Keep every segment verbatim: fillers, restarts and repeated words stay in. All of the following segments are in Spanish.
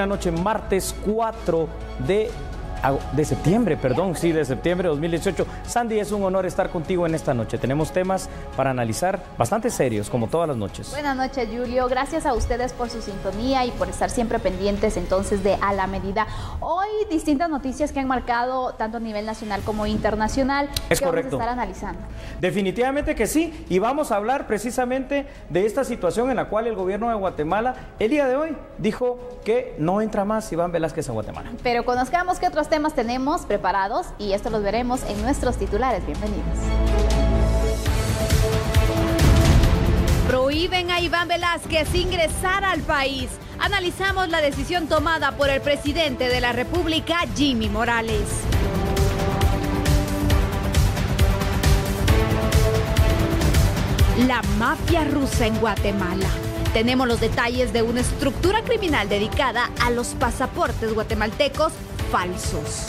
buena noche, martes cuatro de de septiembre, perdón, sí, de septiembre de dos mil dieciocho. Sandy, es un honor estar contigo en esta noche. Tenemos temas para analizar bastante serios, como todas las noches. Buenas noches, Julio. Gracias a ustedes por su sintonía y por estar siempre pendientes entonces de A la Medida. Hoy distintas noticias que han marcado tanto a nivel nacional como internacional. Es que correcto. Vamos a estar analizando. Definitivamente que sí, y vamos a hablar precisamente de esta situación en la cual el gobierno de Guatemala el día de hoy dijo que no entra más Iván Velázquez a Guatemala. Pero conozcamos qué otros temas tenemos preparados y esto los veremos en nuestros titulares. Bienvenidos. Prohíben a Iván Velázquez ingresar al país. Analizamos la decisión tomada por el presidente de la República, Jimmy Morales. La mafia rusa en Guatemala. Tenemos los detalles de una estructura criminal dedicada a los pasaportes guatemaltecos falsos.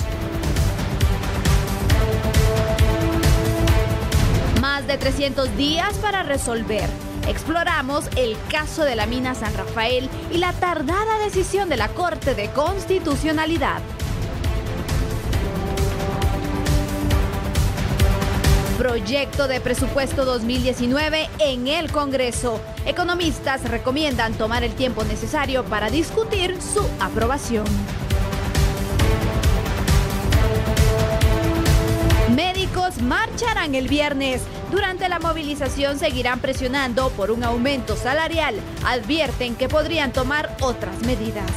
Más de trescientos días para resolver. Exploramos el caso de la mina San Rafael y la tardada decisión de la Corte de Constitucionalidad. Proyecto de presupuesto dos mil diecinueve en el Congreso. Economistas recomiendan tomar el tiempo necesario para discutir su aprobación. Médicos marcharán el viernes. Durante la movilización seguirán presionando por un aumento salarial. Advierten que podrían tomar otras medidas.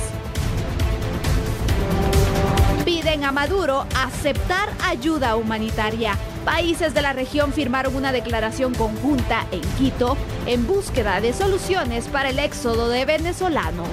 Piden a Maduro aceptar ayuda humanitaria. Países de la región firmaron una declaración conjunta en Quito en búsqueda de soluciones para el éxodo de venezolanos.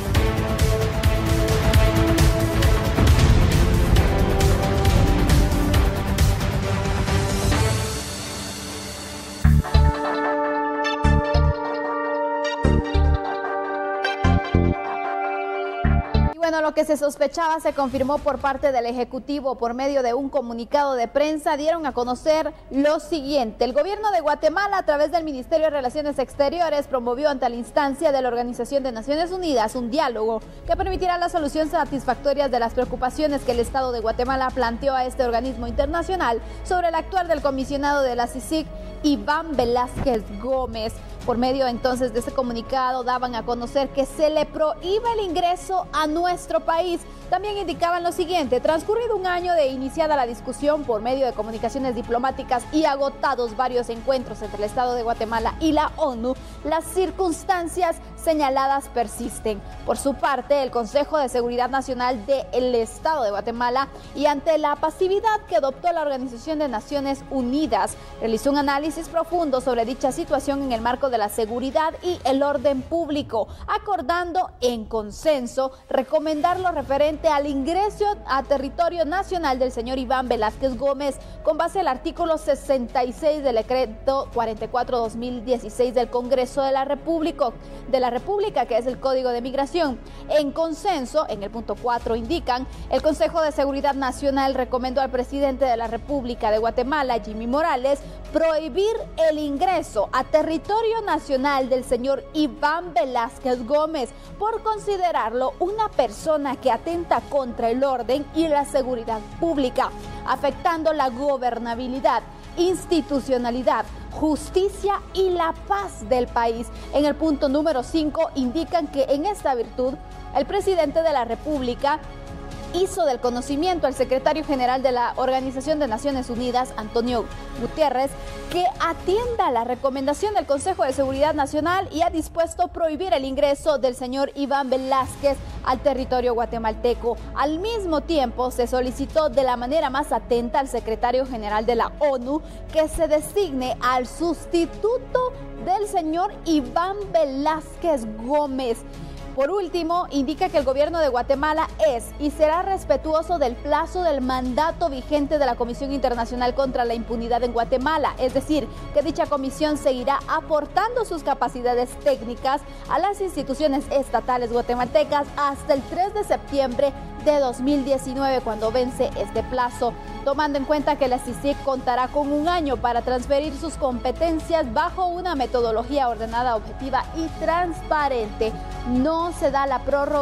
Bueno, lo que se sospechaba se confirmó por parte del Ejecutivo por medio de un comunicado de prensa. Dieron a conocer lo siguiente. El gobierno de Guatemala, a través del Ministerio de Relaciones Exteriores, promovió ante la instancia de la Organización de Naciones Unidas un diálogo que permitirá la solución satisfactoria de las preocupaciones que el Estado de Guatemala planteó a este organismo internacional sobre el actuar del comisionado de la C I C I C, Iván Velázquez Gómez. Por medio entonces de ese comunicado daban a conocer que se le prohíbe el ingreso a nuestro país. También indicaban lo siguiente: transcurrido un año de iniciada la discusión por medio de comunicaciones diplomáticas y agotados varios encuentros entre el Estado de Guatemala y la ONU, las circunstancias señaladas persisten. Por su parte, el Consejo de Seguridad Nacional del Estado de Guatemala, y ante la pasividad que adoptó la Organización de Naciones Unidas, realizó un análisis profundo sobre dicha situación en el marco de la seguridad y el orden público, acordando en consenso recomendar lo referente al ingreso a territorio nacional del señor Iván Velázquez Gómez con base al artículo sesenta y seis del decreto cuarenta y cuatro barra dos mil dieciséis del Congreso de la República, de la República, que es el Código de Migración. En consenso, en el punto cuatro indican, el Consejo de Seguridad Nacional recomendó al presidente de la República de Guatemala, Jimmy Morales, prohibir el ingreso a territorio nacional del señor Iván Velázquez Gómez por considerarlo una persona que atenta contra el orden y la seguridad pública, afectando la gobernabilidad, institucionalidad, justicia y la paz del país. En el punto número cinco indican que en esta virtud el presidente de la República hizo del conocimiento al secretario general de la Organización de Naciones Unidas, Antonio Guterres, que atienda la recomendación del Consejo de Seguridad Nacional y ha dispuesto prohibir el ingreso del señor Iván Velázquez al territorio guatemalteco. Al mismo tiempo, se solicitó de la manera más atenta al secretario general de la ONU que se designe al sustituto del señor Iván Velázquez Gómez. Por último, indica que el gobierno de Guatemala es y será respetuoso del plazo del mandato vigente de la Comisión Internacional contra la Impunidad en Guatemala, es decir, que dicha comisión seguirá aportando sus capacidades técnicas a las instituciones estatales guatemaltecas hasta el tres de septiembre de dos mil diecinueve, cuando vence este plazo, tomando en cuenta que la C I C I C contará con un año para transferir sus competencias bajo una metodología ordenada, objetiva y transparente. No se da la prórroga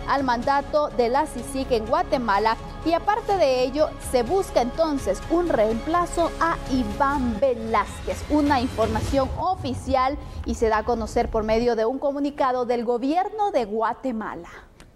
al mandato de la C I C I C en Guatemala y aparte de ello se busca entonces un reemplazo a Iván Velázquez. Una información oficial y se da a conocer por medio de un comunicado del gobierno de Guatemala.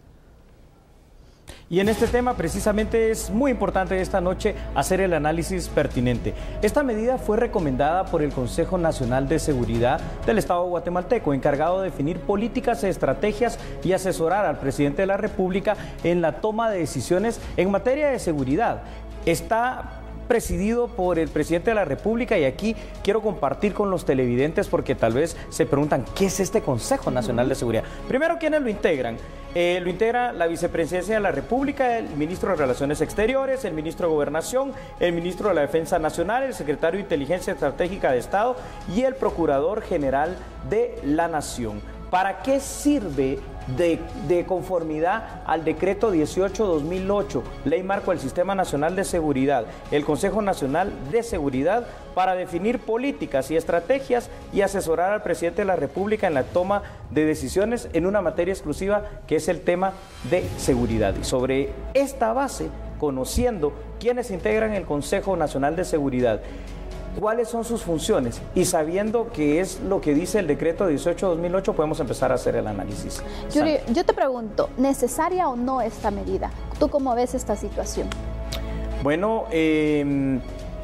Y en este tema precisamente es muy importante esta noche hacer el análisis pertinente. Esta medida fue recomendada por el Consejo Nacional de Seguridad del Estado guatemalteco, encargado de definir políticas, estrategias y asesorar al presidente de la República en la toma de decisiones en materia de seguridad. Está presidido por el presidente de la República y aquí quiero compartir con los televidentes porque tal vez se preguntan ¿qué es este Consejo Nacional de Seguridad? Primero, ¿quiénes lo integran? Eh, lo integra la Vicepresidencia de la República, el Ministro de Relaciones Exteriores, el Ministro de Gobernación, el Ministro de la Defensa Nacional, el Secretario de Inteligencia Estratégica de Estado y el Procurador General de la Nación. ¿Para qué sirve de, de conformidad al decreto dieciocho dos mil ocho, Ley Marco del Sistema Nacional de Seguridad, el Consejo Nacional de Seguridad, para definir políticas y estrategias y asesorar al presidente de la República en la toma de decisiones en una materia exclusiva que es el tema de seguridad? Y sobre esta base, conociendo quiénes integran el Consejo Nacional de Seguridad, cuáles son sus funciones y sabiendo qué es lo que dice el decreto dieciocho dos mil ocho, podemos empezar a hacer el análisis. Yuri, yo te pregunto, ¿necesaria o no esta medida? ¿Tú cómo ves esta situación? Bueno, eh,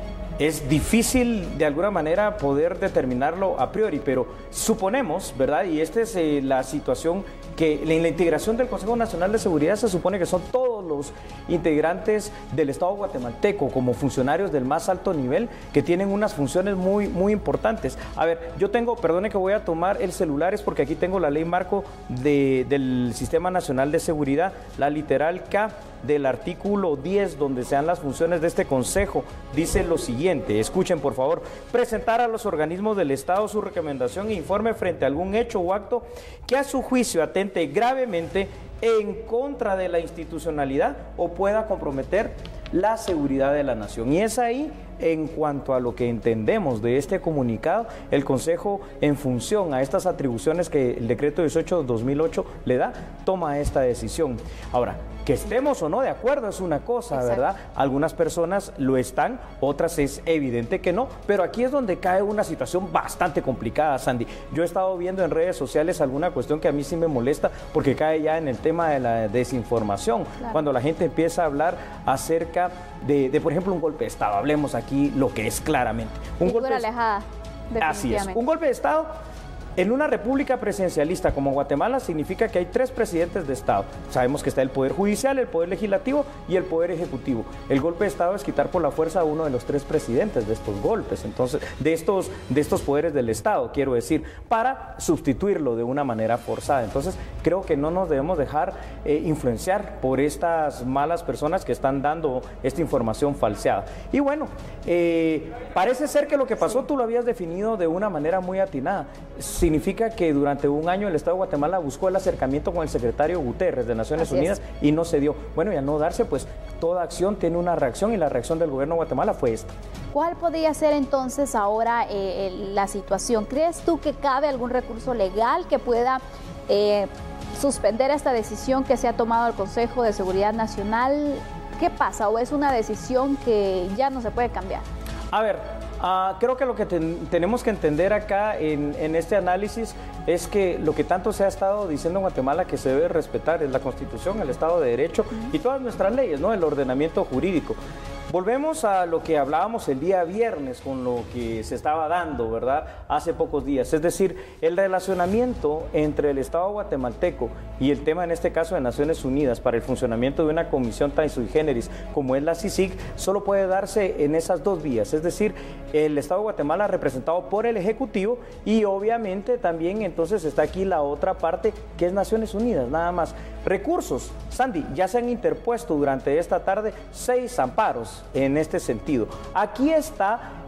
es difícil de alguna manera poder determinarlo a priori, pero suponemos, ¿verdad? Y esta es eh, la situación que en la integración del Consejo Nacional de Seguridad se supone que son todos los integrantes del Estado guatemalteco como funcionarios del más alto nivel que tienen unas funciones muy, muy importantes. A ver, yo tengo, perdone que voy a tomar el celular, es porque aquí tengo la ley marco de, del Sistema Nacional de Seguridad, la literal K del artículo diez, donde se dan las funciones de este consejo. Dice lo siguiente, escuchen por favor: presentar a los organismos del Estado su recomendación e informe frente a algún hecho o acto que a su juicio atente gravemente en contra de la institucionalidad o pueda comprometer la seguridad de la nación. Y es ahí, en cuanto a lo que entendemos de este comunicado, el Consejo, en función a estas atribuciones que el decreto dieciocho dos mil ocho le da, toma esta decisión. Ahora, que estemos o no de acuerdo es una cosa, exacto, ¿verdad? Algunas personas lo están, otras es evidente que no, pero aquí es donde cae una situación bastante complicada, Sandy. Yo he estado viendo en redes sociales alguna cuestión que a mí sí me molesta, porque cae ya en el tema de la desinformación, claro, cuando la gente empieza a hablar acerca de, de por ejemplo, un golpe de Estado. Hablemos aquí lo que es claramente. Un golpe de... alejada, Así es, un golpe de Estado en una república presidencialista como Guatemala significa que hay tres presidentes de Estado. Sabemos que está el Poder Judicial, el Poder Legislativo y el Poder Ejecutivo. El golpe de Estado es quitar por la fuerza a uno de los tres presidentes de estos golpes, entonces, de estos, de estos poderes del Estado, quiero decir, para sustituirlo de una manera forzada. Entonces, creo que no nos debemos dejar eh, influenciar por estas malas personas que están dando esta información falseada. Y bueno, eh, parece ser que lo que pasó, tú lo habías definido de una manera muy atinada. Significa que durante un año el Estado de Guatemala buscó el acercamiento con el secretario Guterres de Naciones Así Unidas es. y no se dio. Bueno, y al no darse, pues toda acción tiene una reacción y la reacción del gobierno de Guatemala fue esta. ¿Cuál podría ser entonces ahora eh, la situación? ¿Crees tú que cabe algún recurso legal que pueda eh, suspender esta decisión que se ha tomado el Consejo de Seguridad Nacional? ¿Qué pasa? ¿O es una decisión que ya no se puede cambiar? A ver, uh, creo que lo que ten, tenemos que entender acá en, en este análisis es que lo que tanto se ha estado diciendo en Guatemala que se debe respetar es la Constitución, el Estado de Derecho y todas nuestras leyes, ¿no? El ordenamiento jurídico. Volvemos a lo que hablábamos el día viernes con lo que se estaba dando, ¿verdad? Hace pocos días. Es decir, el relacionamiento entre el Estado guatemalteco y el tema, en este caso, de Naciones Unidas para el funcionamiento de una comisión tan sui generis como es la C I C I C, solo puede darse en esas dos vías. Es decir, el Estado de Guatemala representado por el Ejecutivo y obviamente también entonces está aquí la otra parte que es Naciones Unidas, nada más. Recursos, Sandy, ya se han interpuesto durante esta tarde seis amparos en este sentido. Aquí está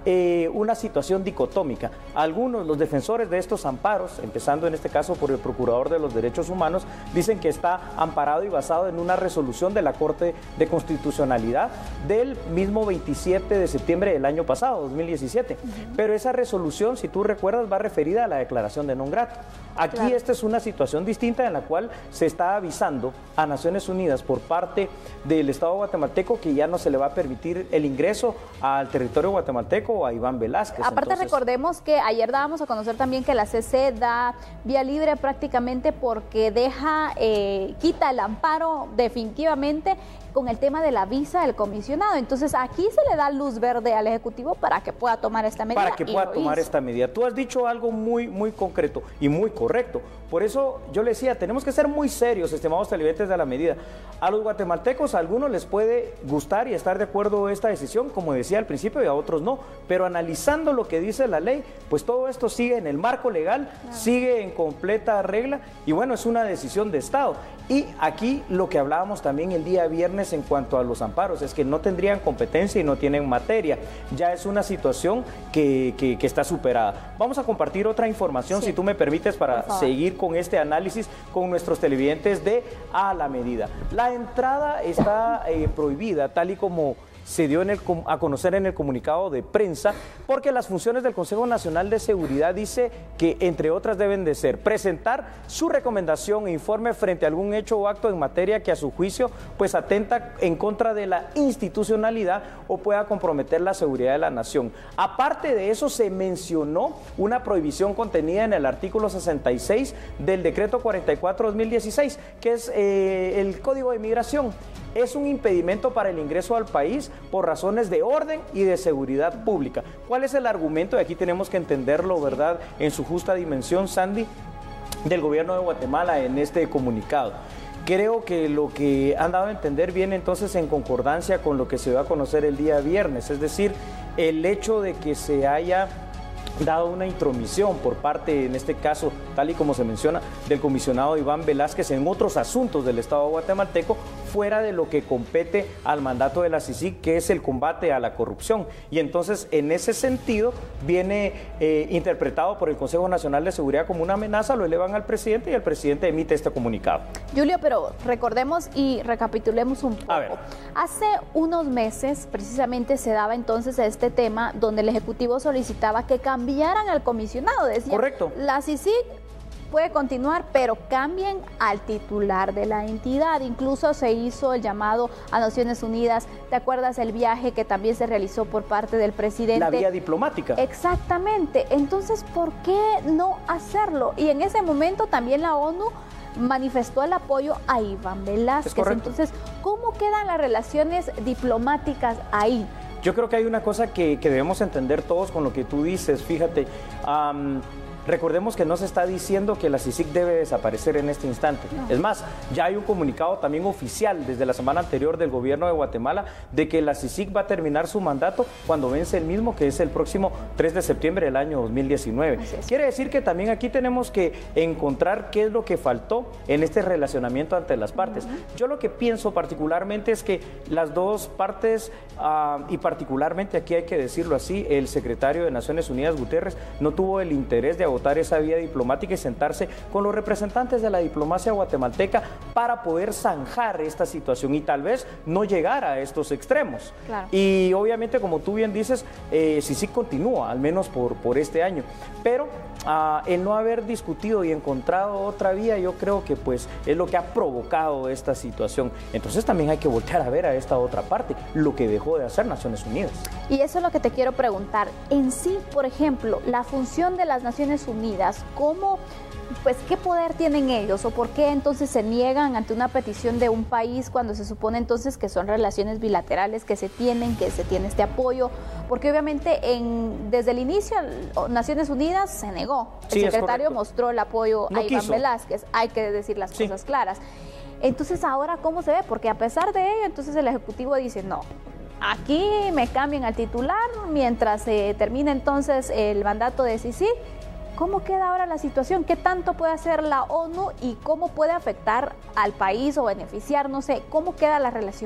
eh, una situación dicotómica. Algunos, los defensores de estos amparos, empezando en este caso por el Procurador de los Derechos Humanos, dicen que está amparado y basado en una resolución de la Corte de Constitucionalidad del mismo veintisiete de septiembre del año pasado, dos mil diecisiete. Uh-huh. Pero esa resolución, si tú recuerdas, va referida a la declaración de non grato. Aquí claro. Esta es una situación distinta en la cual se está avisando a Naciones Unidas por parte del Estado guatemalteco que ya no se le va a permitir el ingreso al territorio guatemalteco o a Iván Velázquez. Aparte, entonces, recordemos que ayer dábamos a conocer también que la C C da vía libre prácticamente porque deja, eh, quita el amparo definitivamente con el tema de la visa del comisionado. Entonces aquí se le da luz verde al Ejecutivo para que pueda tomar esta medida. Para que pueda tomar esta medida. Tú has dicho algo muy, muy concreto y muy correcto. Por eso yo le decía, tenemos que ser muy serios, estimados televidentes de la medida. A los guatemaltecos, a algunos les puede gustar y estar de acuerdo esta decisión, como decía al principio, y a otros no. Pero analizando lo que dice la ley, pues todo esto sigue en el marco legal, claro. Sigue en completa regla y bueno, es una decisión de Estado. Y aquí lo que hablábamos también el día viernes en cuanto a los amparos, es que no tendrían competencia y no tienen materia. Ya es una situación que, que, que está superada. Vamos a compartir otra información, sí. Si tú me permites, para seguir con este análisis con nuestros televidentes de A la Medida. La entrada está eh, prohibida, tal y como se dio en el, a conocer en el comunicado de prensa, porque las funciones del Consejo Nacional de Seguridad dice que, entre otras, deben de ser presentar su recomendación e informe frente a algún hecho o acto en materia que a su juicio pues atenta en contra de la institucionalidad o pueda comprometer la seguridad de la nación. Aparte de eso, se mencionó una prohibición contenida en el artículo sesenta y seis del decreto cuarenta y cuatro dos mil dieciséis, que es eh, el Código de Migración. Es un impedimento para el ingreso al país por razones de orden y de seguridad pública. ¿Cuál es el argumento? Y aquí tenemos que entenderlo, ¿verdad?, en su justa dimensión, Sandy, del gobierno de Guatemala en este comunicado. Creo que lo que han dado a entender viene entonces en concordancia con lo que se va a conocer el día viernes, es decir, el hecho de que se haya dado una intromisión por parte, en este caso, tal y como se menciona, del comisionado Iván Velázquez en otros asuntos del Estado guatemalteco, fuera de lo que compete al mandato de la C I C I C, que es el combate a la corrupción. Y entonces, en ese sentido, viene eh, interpretado por el Consejo Nacional de Seguridad como una amenaza, lo elevan al presidente y el presidente emite este comunicado. Julio, pero recordemos y recapitulemos un poco. A ver. Hace unos meses, precisamente, se daba entonces este tema donde el Ejecutivo solicitaba que cambiaran al comisionado. Decía, correcto. La C I C I C puede continuar, pero cambien al titular de la entidad. Incluso se hizo el llamado a Naciones Unidas. ¿Te acuerdas el viaje que también se realizó por parte del presidente? La vía diplomática. Exactamente. Entonces, ¿por qué no hacerlo? Y en ese momento también la ONU manifestó el apoyo a Iván Velázquez. Entonces, ¿cómo quedan las relaciones diplomáticas ahí? Yo creo que hay una cosa que, que debemos entender todos con lo que tú dices. Fíjate, um, recordemos que no se está diciendo que la C I C I C debe desaparecer en este instante. No. Es más, ya hay un comunicado también oficial desde la semana anterior del gobierno de Guatemala de que la C I C I C va a terminar su mandato cuando vence el mismo, que es el próximo tres de septiembre del año dos mil diecinueve. Quiere decir que también aquí tenemos que encontrar qué es lo que faltó en este relacionamiento ante las partes. Uh-huh. Yo lo que pienso particularmente es que las dos partes, uh, y particularmente aquí hay que decirlo así, el secretario de Naciones Unidas, Guterres, no tuvo el interés de votar esa vía diplomática y sentarse con los representantes de la diplomacia guatemalteca para poder zanjar esta situación y tal vez no llegar a estos extremos. Claro. Y obviamente, como tú bien dices, eh, sí sí continúa, al menos por, por este año, pero uh, el no haber discutido y encontrado otra vía, yo creo que pues es lo que ha provocado esta situación. Entonces también hay que voltear a ver a esta otra parte, lo que dejó de hacer Naciones Unidas. Y eso es lo que te quiero preguntar. En sí, por ejemplo, la función de las Naciones Unidas, ¿cómo, pues, qué poder tienen ellos o por qué entonces se niegan ante una petición de un país cuando se supone entonces que son relaciones bilaterales que se tienen, que se tiene este apoyo? Porque obviamente en, desde el inicio Naciones Unidas se negó. El sí, secretario mostró el apoyo no a Iván quiso. Velázquez, hay que decir las sí. cosas claras. Entonces, ¿ahora cómo se ve? Porque a pesar de ello, entonces el Ejecutivo dice, no, aquí me cambian al titular mientras se eh, termine entonces el mandato de C I C I C. ¿Cómo queda ahora la situación? ¿Qué tanto puede hacer la ONU y cómo puede afectar al país o beneficiar? No sé, ¿cómo queda la relación?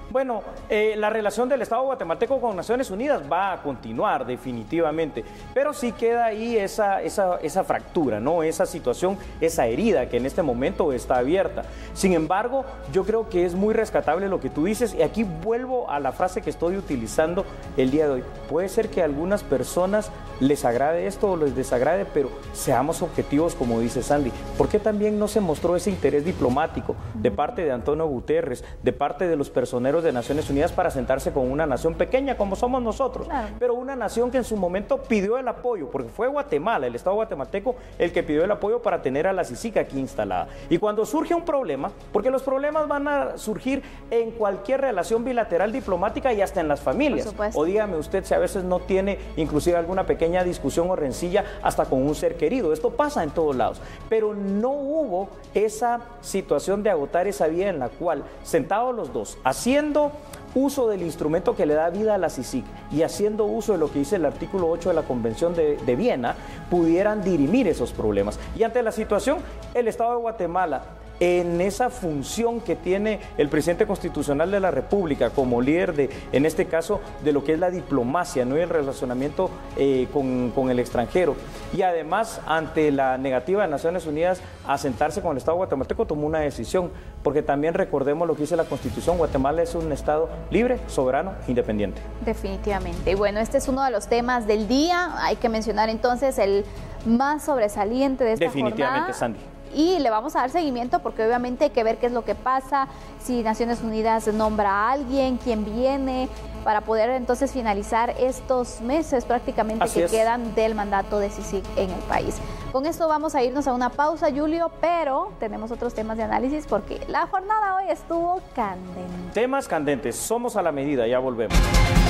Bueno, eh, la relación del Estado guatemalteco con Naciones Unidas va a continuar definitivamente, pero sí queda ahí esa, esa, esa fractura, ¿no? Esa situación, esa herida que en este momento está abierta. Sin embargo, yo creo que es muy rescatable lo que tú dices, y aquí vuelvo a la frase que estoy utilizando el día de hoy. Puede ser que a algunas personas les agrade esto o les desagrade, pero seamos objetivos, como dice Sandy. ¿Por qué también no se mostró ese interés diplomático de parte de Antonio Guterres, de parte de los personeros de Naciones Unidas para sentarse con una nación pequeña como somos nosotros? Claro. Pero una nación que en su momento pidió el apoyo, porque fue Guatemala, el Estado guatemalteco, el que pidió el apoyo para tener a la CICIG aquí instalada. Y cuando surge un problema, porque los problemas van a surgir en cualquier relación bilateral diplomática y hasta en las familias. O dígame usted si a veces no tiene inclusive alguna pequeña discusión o rencilla hasta con un ser querido. Esto pasa en todos lados. Pero no hubo esa situación de agotar esa vía en la cual, sentados los dos, haciendo uso del instrumento que le da vida a la CICIG y haciendo uso de lo que dice el artículo ocho de la Convención de, de Viena, pudieran dirimir esos problemas. Y ante la situación, el Estado de Guatemala, en esa función que tiene el presidente constitucional de la República como líder de, en este caso, de lo que es la diplomacia, ¿no? Y el relacionamiento eh, con, con el extranjero. Y además, ante la negativa de Naciones Unidas a sentarse con el Estado guatemalteco, tomó una decisión, porque también recordemos lo que dice la Constitución: Guatemala es un Estado libre, soberano e independiente. Definitivamente. Y bueno, este es uno de los temas del día. Hay que mencionar entonces el más sobresaliente de esta Definitivamente, jornada. Sandy. Y le vamos a dar seguimiento porque obviamente hay que ver qué es lo que pasa, si Naciones Unidas nombra a alguien, quién viene, para poder entonces finalizar estos meses prácticamente Así que es. quedan del mandato de CICIG en el país. Con esto vamos a irnos a una pausa, Julio, pero tenemos otros temas de análisis porque la jornada hoy estuvo candente. Temas candentes, somos a la medida, ya volvemos.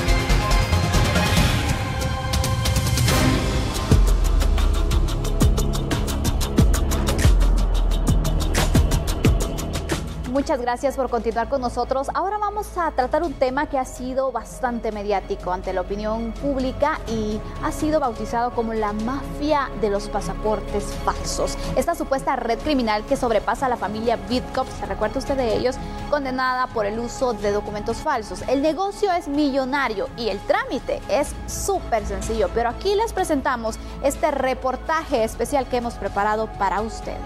Muchas gracias por continuar con nosotros. Ahora vamos a tratar un tema que ha sido bastante mediático ante la opinión pública y ha sido bautizado como la mafia de los pasaportes falsos. Esta supuesta red criminal que sobrepasa a la familia Bitkov, ¿se recuerda usted de ellos? Condenada por el uso de documentos falsos. El negocio es millonario y el trámite es súper sencillo, pero aquí les presentamos este reportaje especial que hemos preparado para ustedes.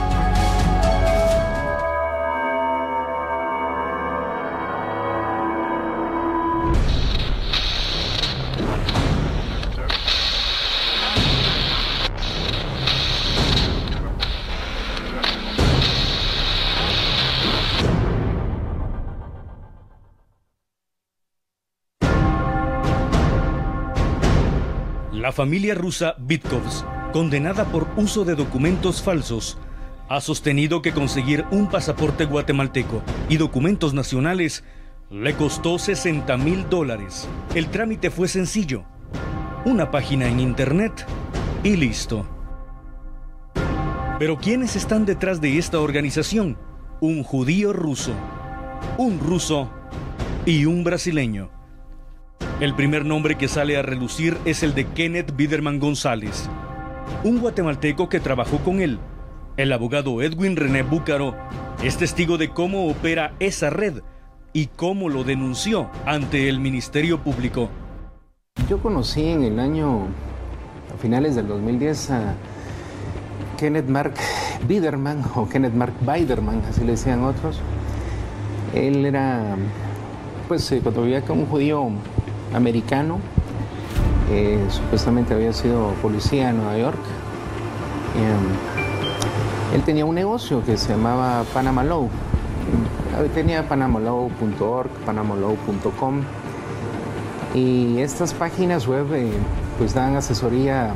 La familia rusa Bitkovs, condenada por uso de documentos falsos, ha sostenido que conseguir un pasaporte guatemalteco y documentos nacionales le costó sesenta mil dólares. El trámite fue sencillo: una página en internet y listo. Pero ¿quiénes están detrás de esta organización? Un judío ruso, un ruso y un brasileño. El primer nombre que sale a relucir es el de Kenneth Biderman González, un guatemalteco que trabajó con él. El abogado Edwin René Búcaro es testigo de cómo opera esa red y cómo lo denunció ante el Ministerio Público. Yo conocí en el año, a finales del dos mil diez, a Kenneth Mark Biderman, o Kenneth Mark Biderman, así le decían otros. Él era, pues, cuando vivía con un judío americano, eh, supuestamente había sido policía en Nueva York. Eh, él tenía un negocio que se llamaba Panama Law. Tenía panama law punto org, panama law punto com, y estas páginas web eh, pues dan asesoría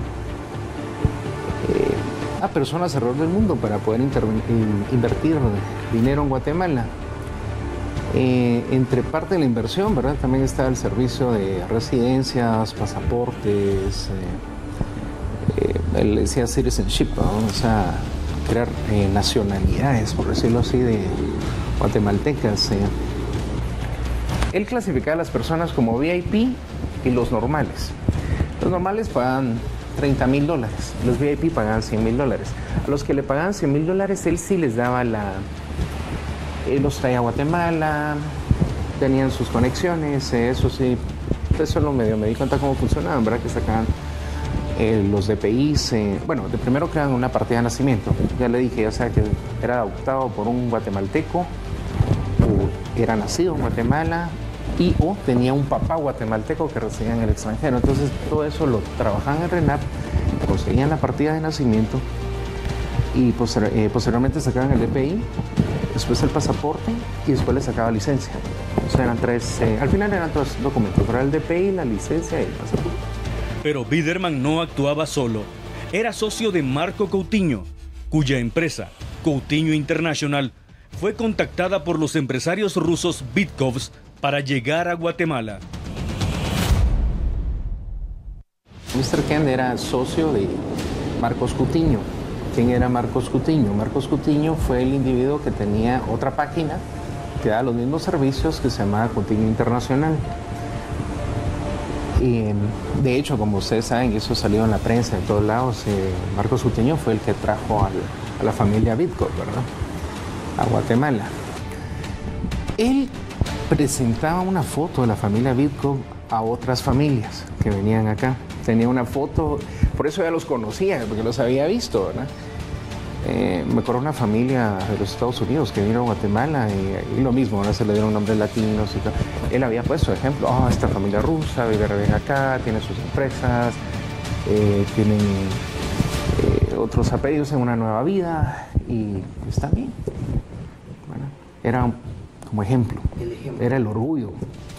eh, a personas alrededor del mundo para poder invertir dinero en Guatemala. Eh, entre parte de la inversión, ¿verdad?, también está el servicio de residencias, pasaportes, eh, eh, le decía citizenship, ¿no? O sea, crear eh, nacionalidades, por decirlo así, de guatemaltecas. Eh. Él clasificaba a las personas como V I P y los normales. Los normales pagan treinta mil dólares, los V I P pagaban cien mil dólares. A los que le pagaban cien mil dólares, él sí les daba la... Él los traía a Guatemala, tenían sus conexiones, eh, eso sí, eso lo medio me di cuenta cómo funcionaban, ¿verdad? Que sacaban eh, los D P Is, eh, bueno, de primero crean una partida de nacimiento, ya le dije, ya sea que era adoptado por un guatemalteco, o era nacido en Guatemala, y o tenía un papá guatemalteco que residía en el extranjero. Entonces todo eso lo trabajaban en RENAP, conseguían la partida de nacimiento y poster eh, posteriormente sacaban el D P I, después el pasaporte y después le sacaba licencia. O sea, eran tres, eh, al final eran tres documentos, pero el D P I, la licencia y el pasaporte. Pero Biderman no actuaba solo. Era socio de Marco Coutinho, cuya empresa, Coutinho International, fue contactada por los empresarios rusos Bitkovs para llegar a Guatemala. mister Kent era socio de Marcos Coutinho. ¿Quién era Marcos Coutinho? Marcos Coutinho fue el individuo que tenía otra página que da los mismos servicios, que se llamaba Coutinho Internacional. Y, de hecho, como ustedes saben, y eso salió en la prensa de todos lados, eh, Marcos Coutinho fue el que trajo al, a la familia Bitkov, ¿verdad?, a Guatemala. Él presentaba una foto de la familia Bitkov a otras familias que venían acá. Tenía una foto, por eso ya los conocía, porque los había visto, ¿verdad? Eh, me acuerdo una familia de los Estados Unidos que vino a Guatemala y, y lo mismo, ahora se le dieron nombres latinos y todo. Él había puesto ejemplo, oh, esta familia rusa vive acá, tiene sus empresas, eh, tienen eh, otros apellidos en una nueva vida y está bien. Bueno, era como ejemplo, era el orgullo.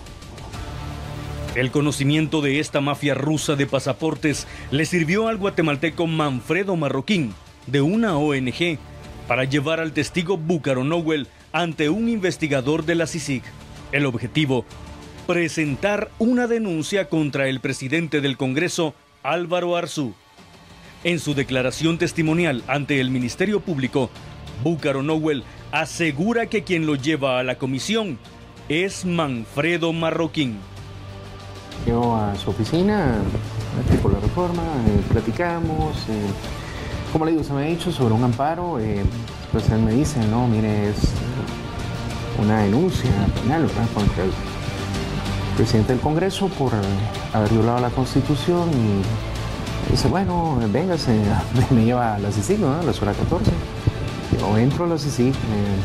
El conocimiento de esta mafia rusa de pasaportes le sirvió al guatemalteco Manfredo Marroquín, de una O N G, para llevar al testigo Búcaro Nowell ante un investigador de la C I C I C. El objetivo, presentar una denuncia contra el presidente del Congreso, Álvaro Arzú. En su declaración testimonial ante el Ministerio Público, Búcaro Nowell asegura que quien lo lleva a la comisión es Manfredo Marroquín. Yo a su oficina, por la reforma, eh, platicamos, eh, como le digo, se me ha dicho sobre un amparo, eh, pues él me dice, no, mire, es una denuncia penal, ¿verdad?, contra el presidente del Congreso por haber violado la Constitución, y dice, bueno, véngase, me lleva a la C I C I C, ¿no?, a la Zona catorce. Yo entro a la C I C I C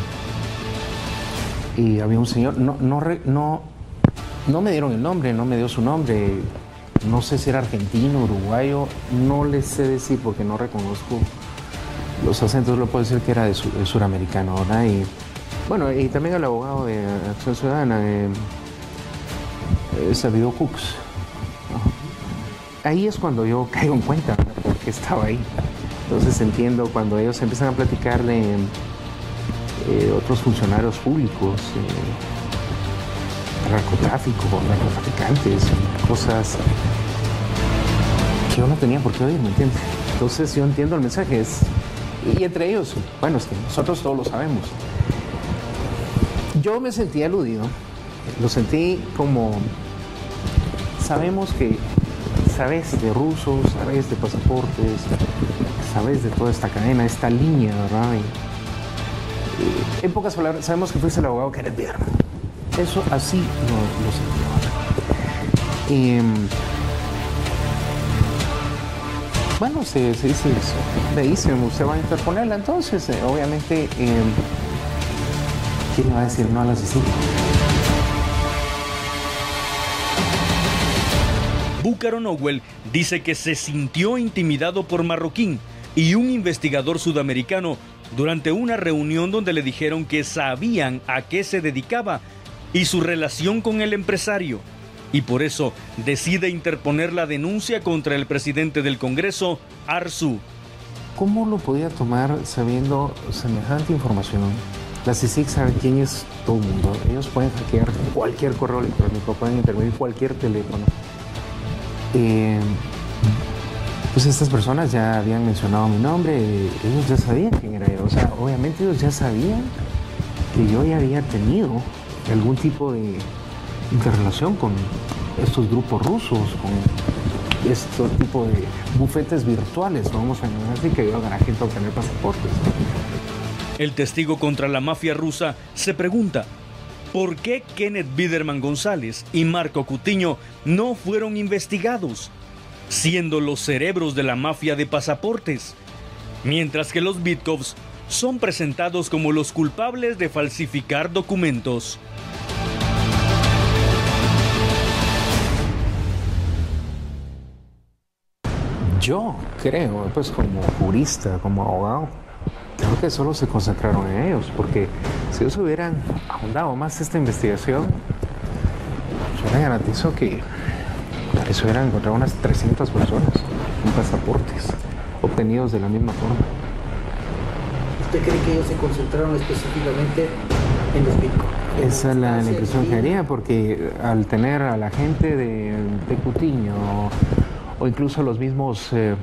eh, y había un señor, no, no, no, no me dieron el nombre, no me dio su nombre, no sé si era argentino, uruguayo, no les sé decir porque no reconozco los acentos, lo puedo decir que era de, sur, de suramericano, ¿verdad? Y bueno, y también el abogado de Acción Ciudadana, eh, eh, Sabido Cux. Ahí es cuando yo caigo en cuenta, ¿verdad?, porque estaba ahí. Entonces entiendo cuando ellos empiezan a platicar de eh, otros funcionarios públicos, eh, narcotráfico, narcotraficantes, cosas que yo no tenía por qué oír, ¿me entiendes? Entonces yo entiendo el mensaje, es, y entre ellos, bueno, es que nosotros todos lo sabemos. Yo me sentí aludido, lo sentí como, sabemos que sabes de rusos, sabes de pasaportes, sabes de toda esta cadena, esta línea, ¿verdad? Y, y, en pocas palabras, sabemos que fuiste el abogado Kenneth Biderman. Eso así lo, lo sentí. Y, bueno, se, se dice, le dicen, usted va a interponerla, entonces, eh, obviamente, eh, ¿quién le va a decir no a la C I C I C? Búcaro Nowell dice que se sintió intimidado por Marroquín y un investigador sudamericano durante una reunión donde le dijeron que sabían a qué se dedicaba y su relación con el empresario, y por eso decide interponer la denuncia contra el presidente del Congreso, Arzú. ¿Cómo lo podía tomar sabiendo semejante información? La C I C I C sabe quién es todo el mundo. Ellos pueden hackear cualquier correo electrónico, pueden intervenir cualquier teléfono. Eh, pues estas personas ya habían mencionado mi nombre, ellos ya sabían quién era yo. O sea, obviamente ellos ya sabían que yo ya había tenido algún tipo de interrelación con estos grupos rusos, con estos tipos de bufetes virtuales, vamos a llamar así, que ayudan a la gente a obtener pasaportes. El testigo contra la mafia rusa se pregunta, ¿Por qué Kenneth Biderman González y Marco Cutiño no fueron investigados, siendo los cerebros de la mafia de pasaportes? Mientras que los Bitkovs son presentados como los culpables de falsificar documentos. Yo creo, pues como jurista, como abogado, creo que solo se concentraron en ellos, porque si ellos hubieran ahondado más esta investigación, yo le garantizo que eso hubieran encontrado unas trescientas personas con pasaportes obtenidos de la misma forma. ¿Usted cree que ellos se concentraron específicamente en los Bitcoin? Esa es la, la impresión que haría, porque al tener a la gente de, de Cutiño o incluso los mismos, eh,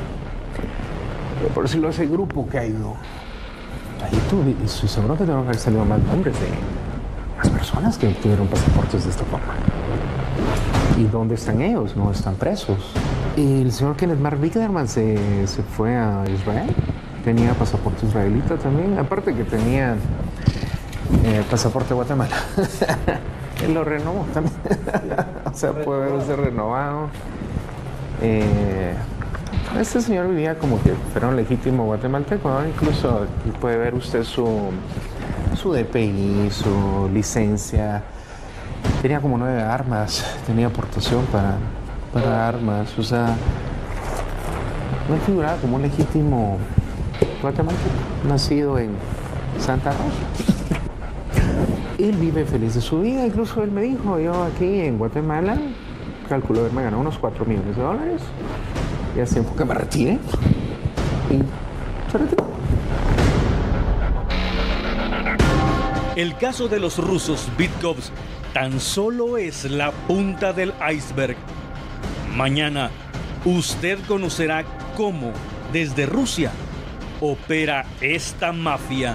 por decirlo, ese grupo que ha ido, ahí tú, estoy seguro que tengo que haber salido más nombres de las personas que obtuvieron pasaportes de esta forma. ¿Y dónde están ellos? No están presos. El señor Kenneth Mark Biderman se, se fue a Israel, tenía pasaporte israelita también, aparte que tenía eh, pasaporte de Guatemala. Él lo renovó también. O sea, puede haberse renovado. Eh, este señor vivía como que fuera un legítimo guatemalteco, ¿no? Incluso aquí puede ver usted su, su D P I, su licencia. Tenía como nueve armas, tenía aportación para, para armas, o sea, no figuraba como un legítimo guatemalteco, nacido en Santa Rosa. Él vive feliz de su vida, incluso él me dijo, yo aquí en Guatemala calculo haberme ganado unos cuatro millones de dólares, y hace tiempo que me retire, y se retiró. El caso de los rusos Bitkovs tan solo es la punta del iceberg. Mañana usted conocerá cómo desde Rusia opera esta mafia.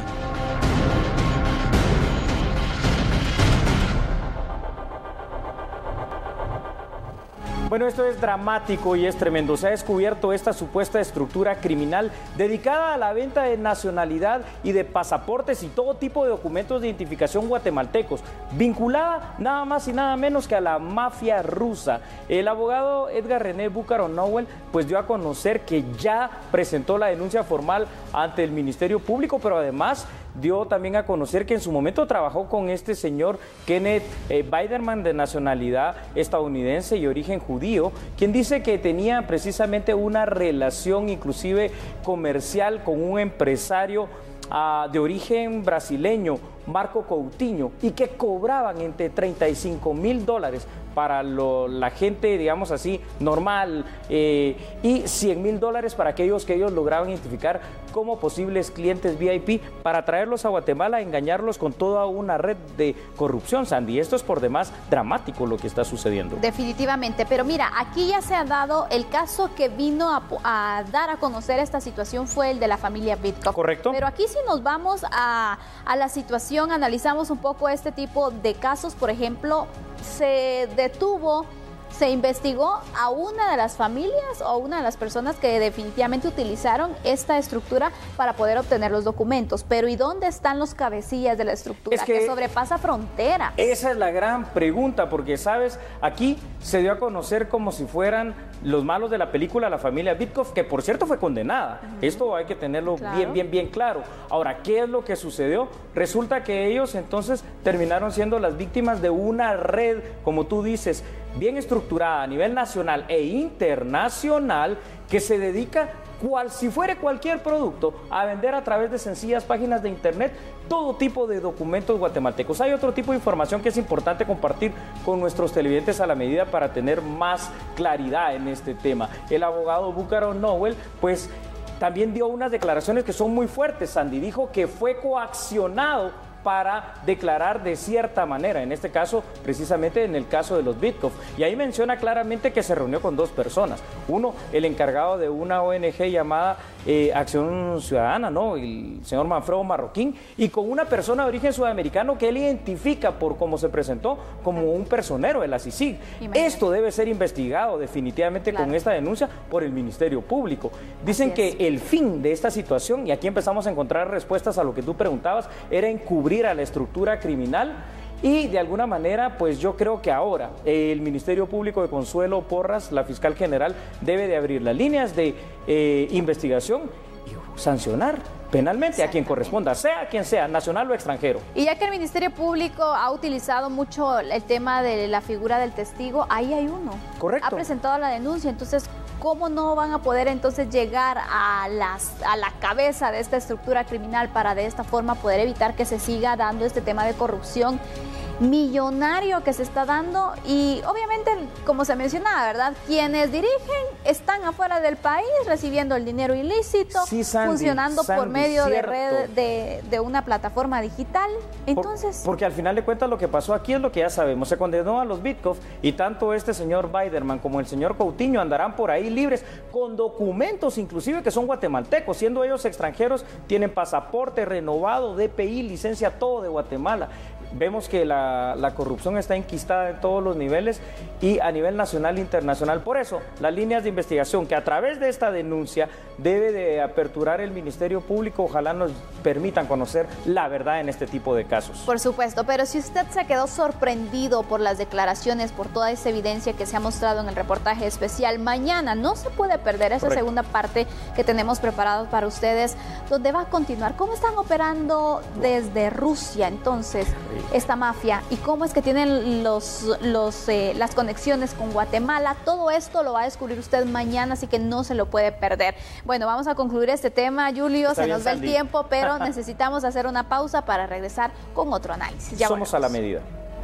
Bueno, esto es dramático y es tremendo. Se ha descubierto esta supuesta estructura criminal dedicada a la venta de nacionalidad y de pasaportes y todo tipo de documentos de identificación guatemaltecos, vinculada nada más y nada menos que a la mafia rusa. El abogado Edgar René Búcaro Nowell pues dio a conocer que ya presentó la denuncia formal ante el Ministerio Público, pero además dio también a conocer que en su momento trabajó con este señor Kenneth eh, Biderman, de nacionalidad estadounidense y origen judío, quien dice que tenía precisamente una relación inclusive comercial con un empresario uh, de origen brasileño, Marco Coutinho, y que cobraban entre treinta y cinco mil dólares para lo, la gente, digamos así, normal, eh, y cien mil dólares para aquellos que ellos lograban identificar como posibles clientes V I P para traerlos a Guatemala, engañarlos con toda una red de corrupción, Sandy. Esto es por demás dramático lo que está sucediendo. Definitivamente, pero mira, aquí ya se ha dado el caso que vino a, a dar a conocer esta situación fue el de la familia Bitkov. Correcto. Pero aquí si nos vamos a, a la situación, analizamos un poco este tipo de casos, por ejemplo, se detuvo, se investigó a una de las familias o a una de las personas que definitivamente utilizaron esta estructura para poder obtener los documentos. Pero ¿y dónde están los cabecillas de la estructura es que, que sobrepasa frontera? Esa es la gran pregunta, porque, ¿sabes? Aquí se dio a conocer como si fueran los malos de la película La familia Bitkov, que por cierto fue condenada. Uh-huh. Esto hay que tenerlo claro. bien, bien, bien claro. Ahora, ¿qué es lo que sucedió? Resulta que ellos entonces terminaron siendo las víctimas de una red, como tú dices, bien estructurada a nivel nacional e internacional, que se dedica, cual si fuera cualquier producto, a vender a través de sencillas páginas de internet todo tipo de documentos guatemaltecos. Hay otro tipo de información que es importante compartir con nuestros televidentes a la medida para tener más claridad en este tema. El abogado Búcaro Nowell, pues, también dio unas declaraciones que son muy fuertes, Sandy. Dijo que fue coaccionado para declarar de cierta manera, en este caso, precisamente en el caso de los Bitkov. Y ahí menciona claramente que se reunió con dos personas. Uno, el encargado de una O N G llamada eh, Acción Ciudadana, ¿no? El señor Manfredo Marroquín, y con una persona de origen sudamericano que él identifica por cómo se presentó como un personero de la C I C I G. Esto debe ser investigado definitivamente claro. con esta denuncia por el Ministerio Público. Dicen que el fin de esta situación, y aquí empezamos a encontrar respuestas a lo que tú preguntabas, era encubrir a la estructura criminal Y de alguna manera, pues yo creo que ahora el Ministerio Público de Consuelo Porras, la fiscal general, debe de abrir las líneas de eh, investigación y sancionar penalmente a quien corresponda, sea quien sea, nacional o extranjero. Y ya que el Ministerio Público ha utilizado mucho el tema de la figura del testigo, ahí hay uno. Correcto. Ha presentado la denuncia, entonces, ¿cómo no van a poder entonces llegar a, las, a la cabeza de esta estructura criminal para de esta forma poder evitar que se siga dando este tema de corrupción millonario que se está dando? Y obviamente, como se mencionaba, ¿verdad? Quienes dirigen están afuera del país recibiendo el dinero ilícito, sí, Sandy, funcionando Sandy, por medio cierto. de red de, de una plataforma digital. Entonces, por, porque al final de cuentas lo que pasó aquí es lo que ya sabemos. Se condenó a los Bitcoff y tanto este señor Biderman como el señor Coutinho andarán por ahí libres con documentos inclusive que son guatemaltecos, siendo ellos extranjeros, tienen pasaporte renovado, D P I, licencia, todo de Guatemala. Vemos que la, la corrupción está enquistada en todos los niveles y a nivel nacional e internacional. Por eso, las líneas de investigación que a través de esta denuncia debe de aperturar el Ministerio Público, ojalá nos permitan conocer la verdad en este tipo de casos. Por supuesto, pero si usted se quedó sorprendido por las declaraciones, por toda esa evidencia que se ha mostrado en el reportaje especial, mañana no se puede perder esa Correcto. segunda parte que tenemos preparado para ustedes, donde va a continuar cómo están operando desde Rusia entonces esta mafia y cómo es que tienen los, los, eh, las conexiones con Guatemala. Todo esto lo va a descubrir usted mañana, así que no se lo puede perder. Bueno, vamos a concluir este tema, Julio. Está se bien, nos va Sandy. el tiempo, pero necesitamos hacer una pausa para regresar con otro análisis. Ya Somos volvemos. a la medida.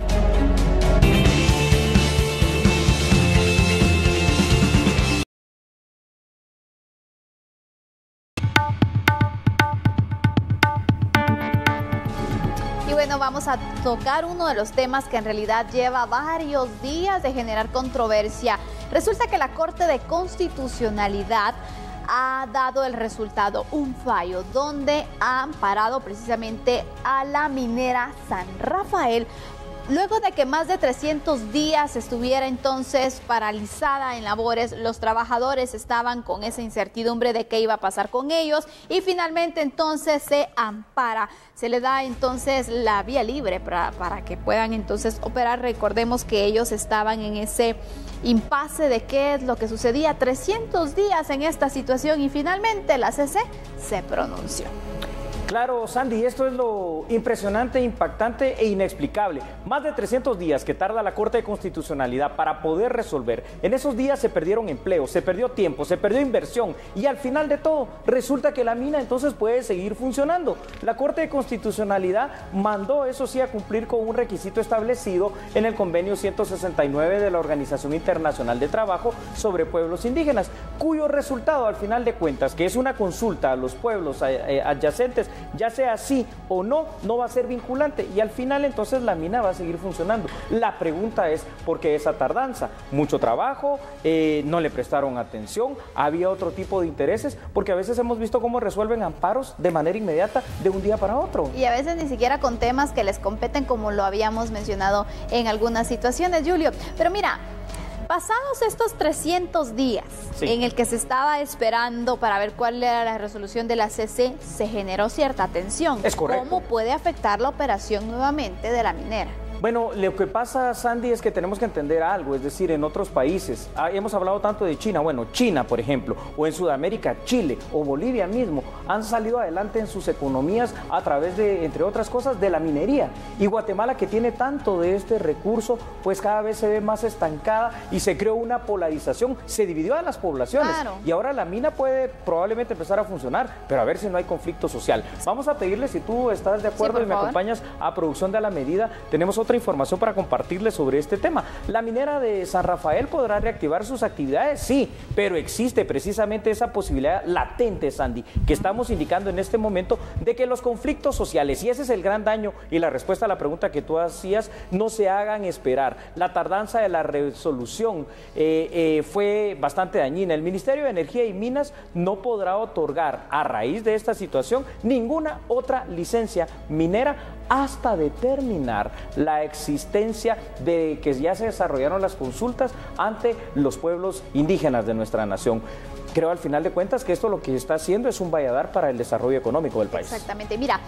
Y bueno, vamos a tocar uno de los temas que en realidad lleva varios días de generar controversia. Resulta que la Corte de Constitucionalidad ha dado el resultado, un fallo, donde ha amparado precisamente a la minera San Rafael, luego de que más de trescientos días estuviera entonces paralizada en labores. Los trabajadores estaban con esa incertidumbre de qué iba a pasar con ellos y finalmente entonces se ampara, se le da entonces la vía libre para, para que puedan entonces operar. Recordemos que ellos estaban en ese impasse de qué es lo que sucedía, trescientos días en esta situación y finalmente la C C se pronunció. Claro, Sandy, esto es lo impresionante, impactante e inexplicable. Más de trescientos días que tarda la Corte de Constitucionalidad para poder resolver. En esos días se perdieron empleos, se perdió tiempo, se perdió inversión y al final de todo resulta que la mina entonces puede seguir funcionando. La Corte de Constitucionalidad mandó, eso sí, a cumplir con un requisito establecido en el convenio ciento sesenta y nueve de la Organización Internacional de Trabajo sobre Pueblos Indígenas, cuyo resultado al final de cuentas, que es una consulta a los pueblos adyacentes, ya sea sí o no, no va a ser vinculante y al final entonces la mina va a seguir funcionando. La pregunta es, ¿por qué esa tardanza? Mucho trabajo, eh, no le prestaron atención, había otro tipo de intereses, porque a veces hemos visto cómo resuelven amparos de manera inmediata de un día para otro. Y a veces ni siquiera con temas que les competen, como lo habíamos mencionado en algunas situaciones, Julio. Pero mira, pasados estos trescientos días sí. en el que se estaba esperando para ver cuál era la resolución de la C C, se generó cierta tensión. Es correcto. ¿Cómo puede afectar la operación nuevamente de la minera? Bueno, lo que pasa, Sandy, es que tenemos que entender algo, es decir, en otros países, ah, hemos hablado tanto de China, bueno, China, por ejemplo, o en Sudamérica, Chile o Bolivia mismo, han salido adelante en sus economías a través de, entre otras cosas, de la minería. Y Guatemala, que tiene tanto de este recurso, pues cada vez se ve más estancada y se creó una polarización, se dividió a las poblaciones. Claro. Y ahora la mina puede probablemente empezar a funcionar, pero a ver si no hay conflicto social. Vamos a pedirle, si tú estás de acuerdo sí, y me favor. acompañas a producción de A la Medida, tenemos otra información para compartirles sobre este tema. La minera de San Rafael podrá reactivar sus actividades, sí, pero existe precisamente esa posibilidad latente, Sandy, que estamos indicando en este momento de que los conflictos sociales, y ese es el gran daño y la respuesta a la pregunta que tú hacías, no se hagan esperar. La tardanza de la resolución eh, eh, fue bastante dañina. El Ministerio de Energía y Minas no podrá otorgar a raíz de esta situación ninguna otra licencia minera hasta determinar la existencia de que ya se desarrollaron las consultas ante los pueblos indígenas de nuestra nación. Creo al final de cuentas que esto lo que está haciendo es un valladar para el desarrollo económico del país. Exactamente. Mira,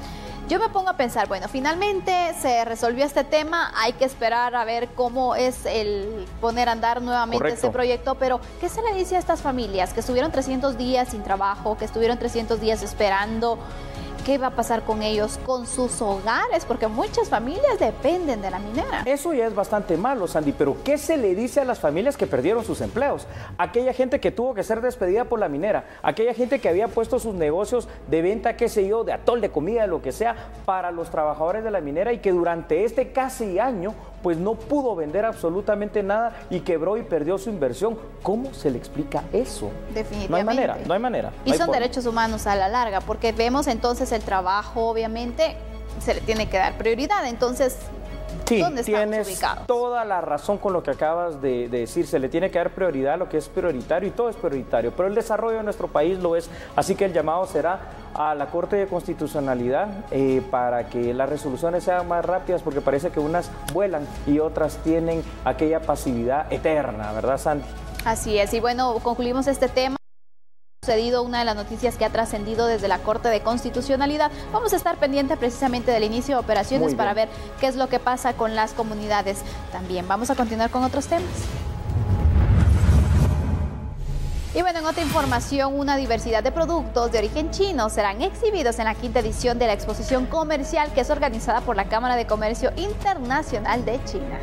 Yo me pongo a pensar, bueno, finalmente se resolvió este tema, hay que esperar a ver cómo es el poner a andar nuevamente Correcto. ese proyecto, pero ¿qué se le dice a estas familias que estuvieron trescientos días sin trabajo, que estuvieron trescientos días esperando? ¿Qué va a pasar con ellos, con sus hogares? Porque muchas familias dependen de la minera. Eso ya es bastante malo, Sandy, pero ¿qué se le dice a las familias que perdieron sus empleos? Aquella gente que tuvo que ser despedida por la minera, aquella gente que había puesto sus negocios de venta, qué sé yo, de atol, de comida, lo que sea, para los trabajadores de la minera y que durante este casi año pues no pudo vender absolutamente nada y quebró y perdió su inversión. ¿Cómo se le explica eso? Definitivamente. No hay manera, no hay manera. Y no hay son forma. derechos humanos a la larga, porque vemos entonces el trabajo, obviamente, se le tiene que dar prioridad. Entonces, Sí, ¿dónde estamos tienes ubicados? toda la razón con lo que acabas de, de decir. Se le tiene que dar prioridad a lo que es prioritario y todo es prioritario, pero el desarrollo de nuestro país lo es. Así que el llamado será a la Corte de Constitucionalidad eh, para que las resoluciones sean más rápidas, porque parece que unas vuelan y otras tienen aquella pasividad eterna, ¿verdad, Sandy? Así es, y bueno, concluimos este tema. Sucedido una de las noticias que ha trascendido desde la Corte de Constitucionalidad. Vamos a estar pendientes precisamente del inicio de operaciones para ver qué es lo que pasa con las comunidades. También vamos a continuar con otros temas. Y bueno, en otra información, una diversidad de productos de origen chino serán exhibidos en la quinta edición de la exposición comercial que es organizada por la Cámara de Comercio Internacional de China.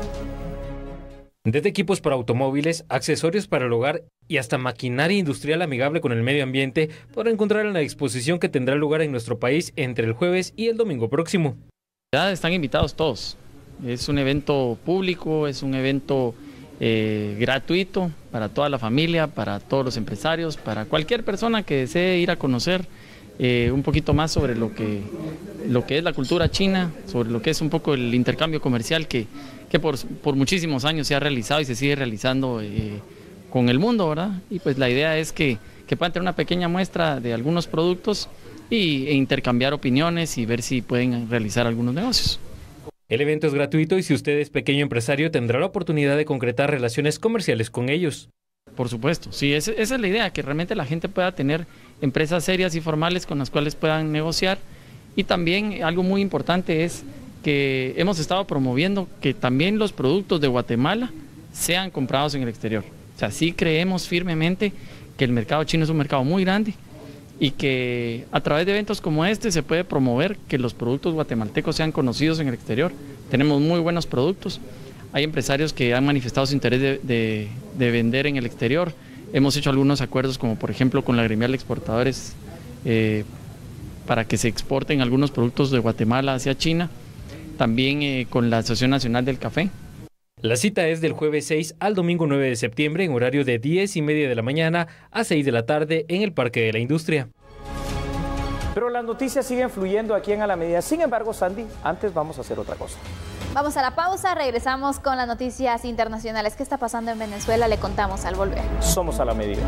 Desde equipos para automóviles, accesorios para el hogar y hasta maquinaria industrial amigable con el medio ambiente podrá encontrar en la exposición que tendrá lugar en nuestro país entre el jueves y el domingo próximo. Ya están invitados todos. Es un evento público, es un evento eh, gratuito para toda la familia, para todos los empresarios, para cualquier persona que desee ir a conocer eh, un poquito más sobre lo que, lo que es la cultura china, sobre lo que es un poco el intercambio comercial que que por, por muchísimos años se ha realizado y se sigue realizando eh, con el mundo, ¿verdad? Y pues la idea es que, que puedan tener una pequeña muestra de algunos productos y, e intercambiar opiniones y ver si pueden realizar algunos negocios. El evento es gratuito y si usted es pequeño empresario tendrá la oportunidad de concretar relaciones comerciales con ellos. Por supuesto, sí, esa, esa es la idea, que realmente la gente pueda tener empresas serias y formales con las cuales puedan negociar. Y también algo muy importante es que hemos estado promoviendo que también los productos de Guatemala sean comprados en el exterior. O sea, sí creemos firmemente que el mercado chino es un mercado muy grande y que a través de eventos como este se puede promover que los productos guatemaltecos sean conocidos en el exterior. Tenemos muy buenos productos. Hay empresarios que han manifestado su interés de, de, de vender en el exterior. Hemos hecho algunos acuerdos, como por ejemplo con la Gremial de Exportadores, eh, para que se exporten algunos productos de Guatemala hacia China. También eh, con la Asociación Nacional del Café. La cita es del jueves seis al domingo nueve de septiembre en horario de diez y media de la mañana a seis de la tarde en el Parque de la Industria. Pero las noticias siguen fluyendo aquí en A la Medida. Sin embargo, Sandy, antes vamos a hacer otra cosa. Vamos a la pausa, regresamos con las noticias internacionales. ¿Qué está pasando en Venezuela? Le contamos al volver. Somos A la Medida.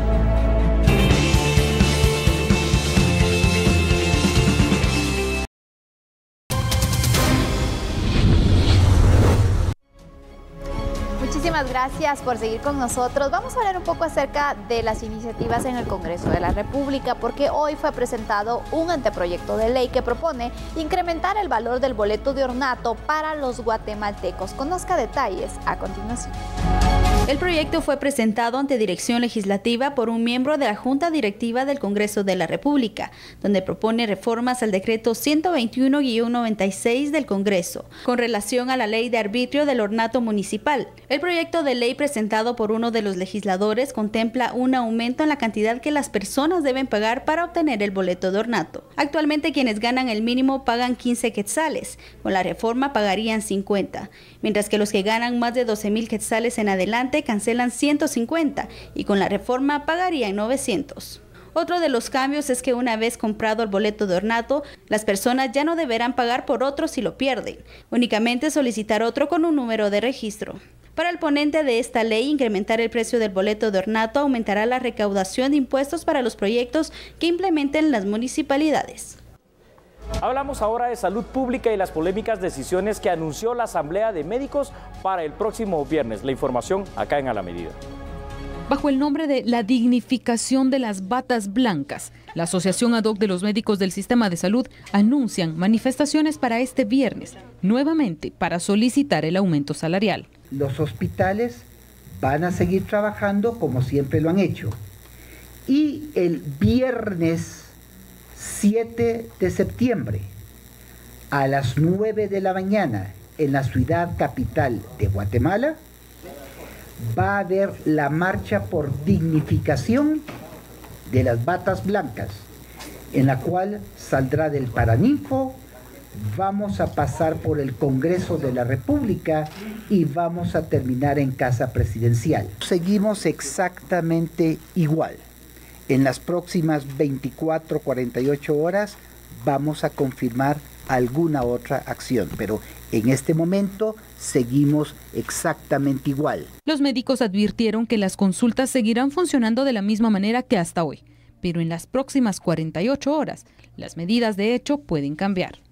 Muchísimas gracias por seguir con nosotros. Vamos a hablar un poco acerca de las iniciativas en el Congreso de la República, porque hoy fue presentado un anteproyecto de ley que propone incrementar el valor del boleto de ornato para los guatemaltecos. Conozca detalles a continuación. El proyecto fue presentado ante Dirección Legislativa por un miembro de la Junta Directiva del Congreso de la República, donde propone reformas al decreto ciento veintiuno guión noventa y seis del Congreso, con relación a la ley de arbitrio del ornato municipal. El proyecto de ley presentado por uno de los legisladores contempla un aumento en la cantidad que las personas deben pagar para obtener el boleto de ornato. Actualmente quienes ganan el mínimo pagan quince quetzales, con la reforma pagarían cincuenta, mientras que los que ganan más de doce mil quetzales en adelante cancelan ciento cincuenta y con la reforma pagarían novecientos. Otro de los cambios es que una vez comprado el boleto de ornato, las personas ya no deberán pagar por otro si lo pierden, únicamente solicitar otro con un número de registro. Para el ponente de esta ley, incrementar el precio del boleto de ornato aumentará la recaudación de impuestos para los proyectos que implementen las municipalidades. Hablamos ahora de salud pública y las polémicas decisiones que anunció la Asamblea de Médicos para el próximo viernes. La información acá en A la Medida. Bajo el nombre de la dignificación de las batas blancas, la Asociación Ad Hoc de los Médicos del Sistema de Salud anuncian manifestaciones para este viernes, nuevamente para solicitar el aumento salarial. Los hospitales van a seguir trabajando como siempre lo han hecho. Y el viernes siete de septiembre a las nueve de la mañana en la ciudad capital de Guatemala va a haber la marcha por dignificación de las batas blancas, en la cual saldrá del Paraninfo, vamos a pasar por el Congreso de la República y vamos a terminar en Casa Presidencial. Seguimos exactamente igual. En las próximas veinticuatro, cuarenta y ocho horas vamos a confirmar alguna otra acción, pero en este momento seguimos exactamente igual. Los médicos advirtieron que las consultas seguirán funcionando de la misma manera que hasta hoy, pero en las próximas cuarenta y ocho horas las medidas de hecho pueden cambiar.